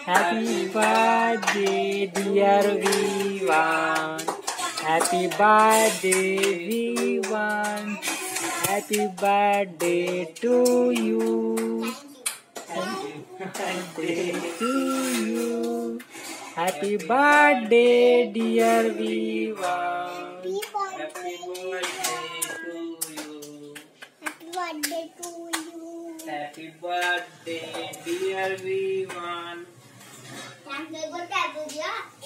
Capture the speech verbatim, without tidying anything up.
Happy birthday, dear Vivan. Happy birthday, Vivan. Happy birthday to you. Happy birthday to you. Happy birthday, dear Vivan. Happy birthday to you. Happy birthday to you. Happy birthday, dear Vivan. Yang gue tahu dia.